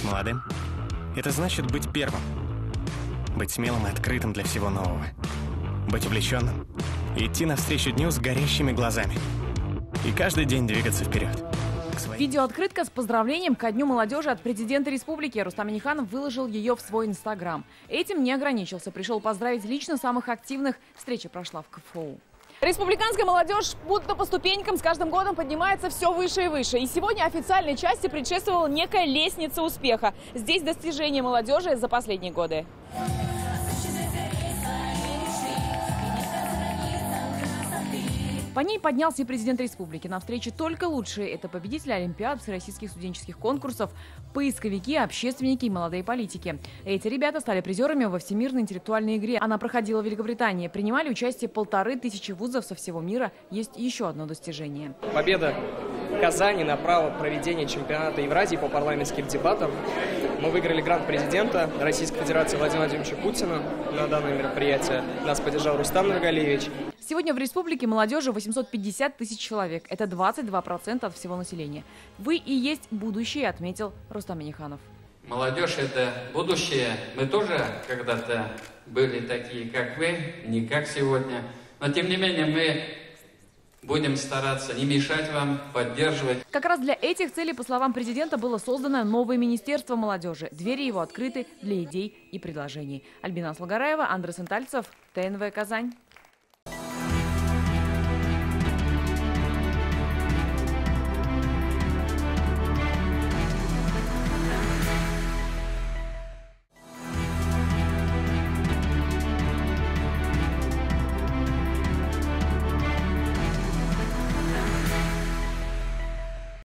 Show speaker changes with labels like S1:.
S1: молодым – это значит быть первым. Быть смелым и открытым для всего нового. Быть увлеченным и идти навстречу дню с горящими глазами. И каждый день двигаться вперед.
S2: Видеооткрытка с поздравлением ко Дню молодежи от президента республики. Рустам Минниханов выложил ее в свой инстаграм. Этим не ограничился. Пришел поздравить лично самых активных. Встреча прошла в КФУ. Республиканская молодежь будто по ступенькам с каждым годом поднимается все выше и выше. И сегодня официальной части предшествовала некая лестница успеха. Здесь достижения молодежи за последние годы. По ней поднялся и президент республики. На встрече только лучшие. Это победители олимпиад, всероссийских студенческих конкурсов, поисковики, общественники и молодые политики. Эти ребята стали призерами во всемирной интеллектуальной игре. Она проходила в Великобритании. Принимали участие 1500 вузов со всего мира. Есть еще одно достижение.
S3: Победа в Казани на право проведения чемпионата Евразии по парламентским дебатам. Мы выиграли грант президента Российской Федерации Владимира Владимировича Путина на данное мероприятие. Нас поддержал Рустам Нургалиевич.
S2: Сегодня в республике молодежи 850 тысяч человек. Это 22% от всего населения. Вы и есть будущее, отметил Рустам Минниханов.
S4: Молодежь – это будущее. Мы тоже когда-то были такие, как вы, не как сегодня. Но тем не менее мы будем стараться не мешать вам, поддерживать.
S2: Как раз для этих целей, по словам президента, было создано новое министерство молодежи. Двери его открыты для идей и предложений. Альбина Слугараева, Андрей Сентальцев, ТНВ Казань.